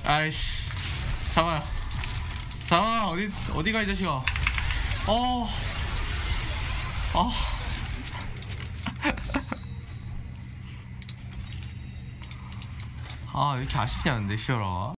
아이씨. 잡아요. 잡아. 어디가 이 자식아. 왜 이렇게 아쉽냐 근데 시어라.